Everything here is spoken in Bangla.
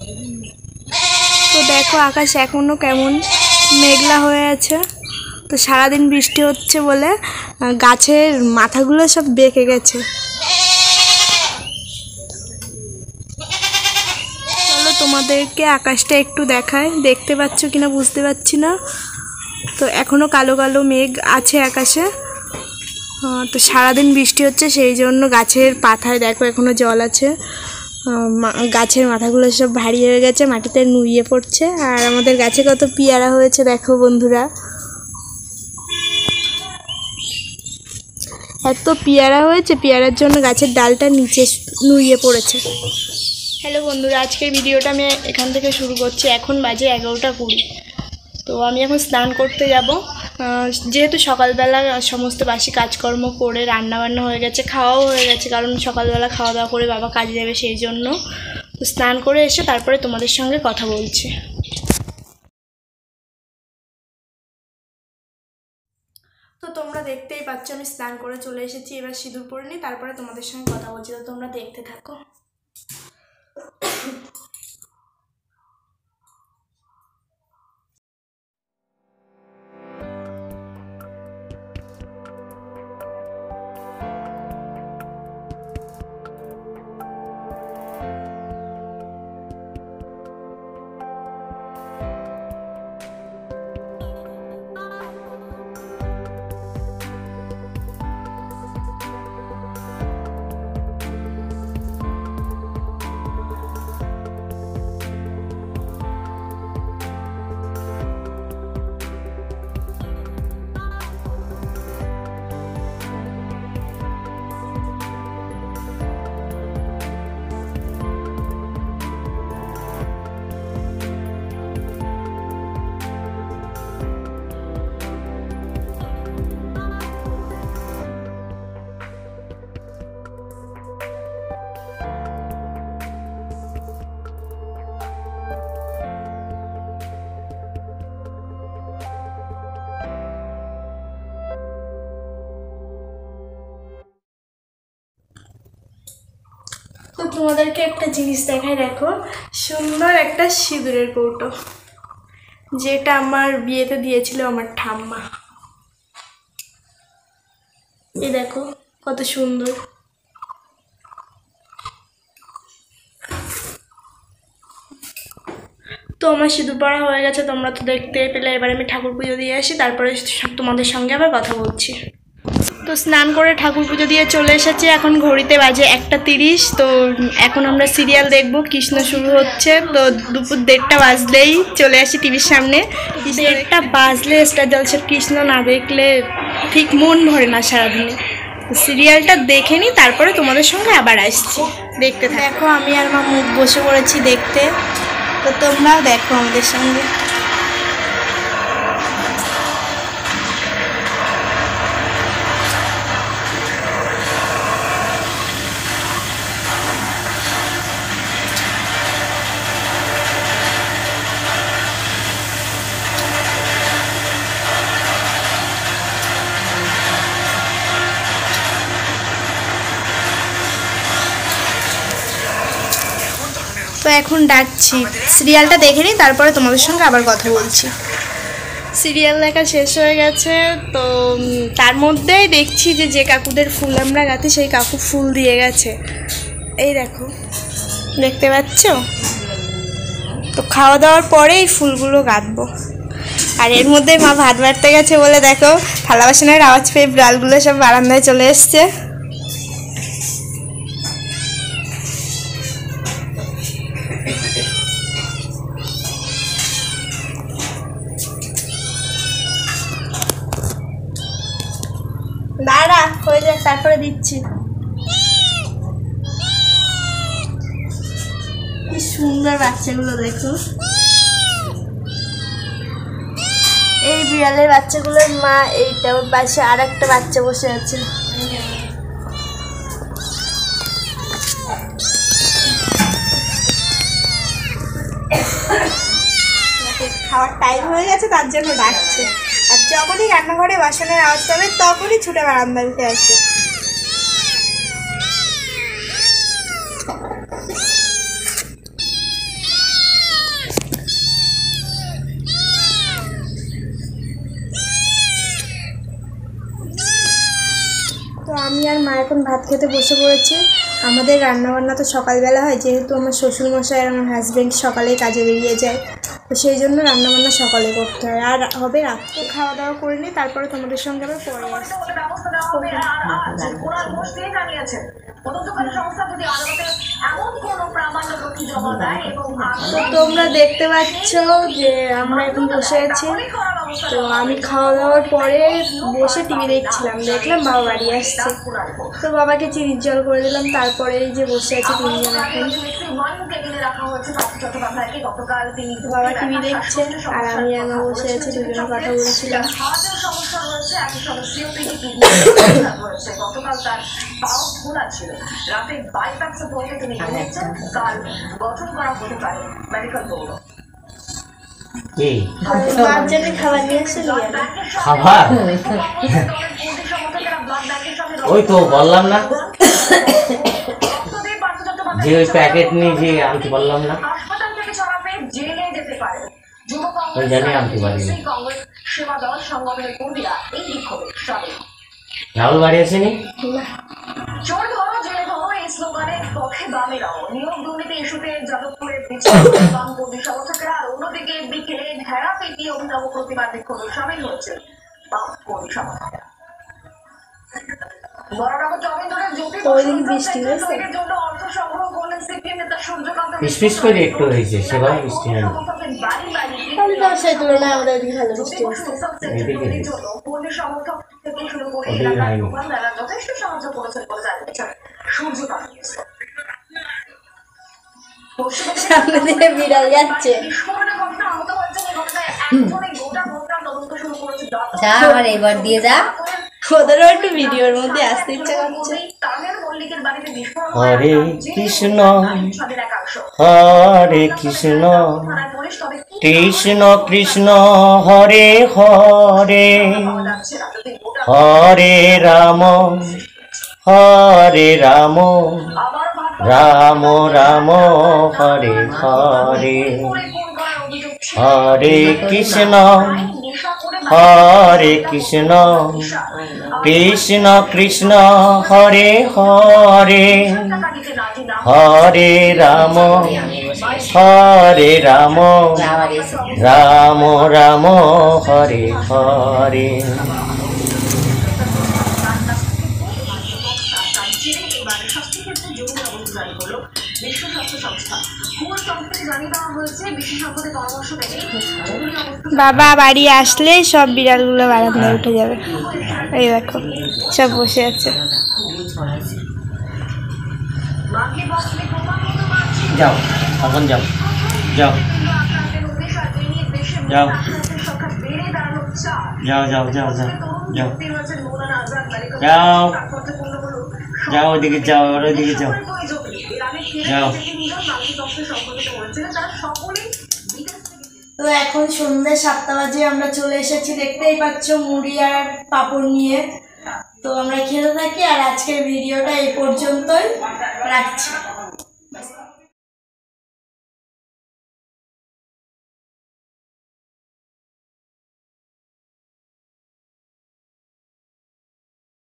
তো দেখো আকাশ এখনো কেমন মেঘলা হয়ে আছে। তো সারাদিন বৃষ্টি হচ্ছে বলে গাছের মাথাগুলো সব বেঁকে গেছে। চলো তোমাদেরকে আকাশটা একটু দেখায়, দেখতে পাচ্ছ কিনা বুঝতে পারছি না। তো এখনো কালো কালো মেঘ আছে আকাশে। তো সারাদিন বৃষ্টি হচ্ছে সেই জন্য গাছের পাতায় দেখো এখনো জল আছে। গাছের মাথাগুলো সব ভারী হয়ে গেছে, মাটিতে নুয়ে পড়ছে। আর আমাদের গাছে কত পেয়ারা হয়েছে দেখো বন্ধুরা, এত পেয়ারা হয়েছে, পেয়ারার জন্য গাছের ডালটা নিচে নুয়ে পড়েছে। হ্যালো বন্ধুরা, আজকের ভিডিওটা আমি এখান থেকে শুরু করছি। এখন বাজে 11:20। তো আমি এখন স্নান করতে যাব। যেহেতু সকালবেলা সমস্ত বাসি কাজকর্ম করে রান্নাবান্না হয়ে গেছে, খাওয়াও হয়ে গেছে, কারণ সকালবেলা খাওয়া দাওয়া করে বাবা কাজে যাবে সেই জন্য। তো স্নান করে এসে তারপরে তোমাদের সঙ্গে কথা বলছি। তো তোমরা দেখতেই পাচ্ছ আমি স্নান করে চলে এসেছি। এবার সিঁদুর পরে নিই, তারপরে তোমাদের সঙ্গে কথা বলছি। তো তোমরা দেখতে থাকো। তো তোমাদেরকে একটা জিনিস দেখাই, দেখো সুন্দর একটা সিঁদুরের কৌটো, যেটা আমার বিয়েতে দিয়েছিল আমার ঠাম্মা। এই দেখো কত সুন্দর। তো আমার সিঁদুর পড়া হয়ে গেছে, তোমরা তো দেখতে পেলে। এবার আমি ঠাকুর পুজো দিয়ে আসি, তারপরে তোমাদের সঙ্গে আবার কথা বলছি। তো স্নান করে ঠাকুর পুজো দিয়ে চলে এসেছি। এখন ঘড়িতে বাজে 1:30। তো এখন আমরা সিরিয়াল দেখবো, কৃষ্ণ শুরু হচ্ছে। তো দুপুর 1:30 বাজলেই চলে আসি টিভির সামনে। 1:30 বাজলে স্টার জলসার কৃষ্ণ না দেখলে ঠিক মন ভরে না সারাদিনে। সিরিয়ালটা দেখে নিই, তারপরে তোমাদের সঙ্গে আবার আসছি। দেখতে দেখো আমি আর মা মুখ বসে পড়েছি দেখতে। তো তোমরাও দেখো আমাদের সঙ্গে। তো এখন ডাকছি, সিরিয়ালটা দেখে নিই, তারপরে তোমাদের সঙ্গে আবার কথা বলছি। সিরিয়াল দেখা শেষ হয়ে গেছে। তো তার মধ্যেই দেখছি যে কাকুদের ফুল আমরা গাঁথি, সেই কাকু ফুল দিয়ে গেছে। এই দেখো, দেখতে পাচ্ছ? তো খাওয়া দাওয়ার পরে এই ফুলগুলো গাঁথবো। আর এর মধ্যে মা ভাত বাড়তে গেছে বলে দেখো থালা বাসনের আওয়াজ পেয়ে বিড়ালগুলো সব বারান্দায় চলে এসছে। দাঁড়া, হয়ে যাক তারপরে দিচ্ছি। কি সুন্দর বাচ্চাগুলো দেখো। এই বিড়ালের বাচ্চাগুলোর মা এইটা, ওর পাশে আর একটা বাচ্চা বসে আছে। খাওয়ার টাইম হয়ে গেছে তার জন্য ডাকছে। আর যখনই রান্নাঘরে বাসনের আওয়াজ পাবে তখনই ছুটে বারান্দাতে আসে। আর মা এখন ভাত খেতে বসে পড়েছি। আমাদের রান্নাবান্না তো সকালবেলা হয়, যেহেতু আমার শ্বশুরমশাই আর আমার হাজব্যান্ড সকালে কাজে বেরিয়ে যায়, তো সেই জন্য রান্নাবান্না সকালে করতে হয়। আর হবে রাত্রে খাওয়া দাওয়া করে নিই, তারপরে তোমাদের সঙ্গে আবার পরে আসছি। তো তোমরা দেখতে পাচ্ছ যে আমরা এখন বসে আছি। তো আমি খাওয়া দাওয়ার পরে বসে টিভি দেখছিলাম, দেখলাম বাবা বাড়ি আসছে, তো বাবাকে চিনির জল করে দিলাম। তারপরে এই যে বসে আছি তিনজন এখন। বাবা টিভি দেখছে আর আমি আমার বসে আছি, দুজনে কথা বলছিলাম। খাবার নিয়ে এসে খাবার ওই তো বললাম না যে ওই প্যাকেট নিয়ে যে আনতে বললাম না, ওই জানি আনতে পারিনি। রাহুল বাড়ি আসেনি? বৃষ্টি করে একটু হয়েছে, সেবার বৃষ্টি হয়নি। বিড়াল যাচ্ছে, এবার দিয়ে যা, ওদেরও একটু ভিডিওর মধ্যে আসতে ইচ্ছা করছে। হরে কৃষ্ণ হরে কৃষ্ণ কৃষ্ণ কৃষ্ণ হরে হরে হরে রাম হরে রাম রাম রাম হরে হরে হরে কৃষ্ণ হরে কৃষ্ণ কৃষ্ণ কৃষ্ণ হরে হরে হরে রাম হরে রাম রাম রাম হরে হরে। বাবা বাড়ি আসলে সব বিড়ালগুলো বারান্দায় উঠে যাবে। এই দেখো সব বসে আছে। যাও এখন যাও যাও যাও যাও যাও যাও যাও যাও যাও যাও ওদিকে যাও, আর ওদিকে যাও যাও। তো এখন সন্ধ্যে 7টা বাজে, আমরা চলে এসেছি, দেখতেই পাচ্ছ মুড়ি আর পাঁপড় নিয়ে। তো আমরা খেতে থাকি, আর আজকের ভিডিওটা এই পর্যন্তই, রাখছি।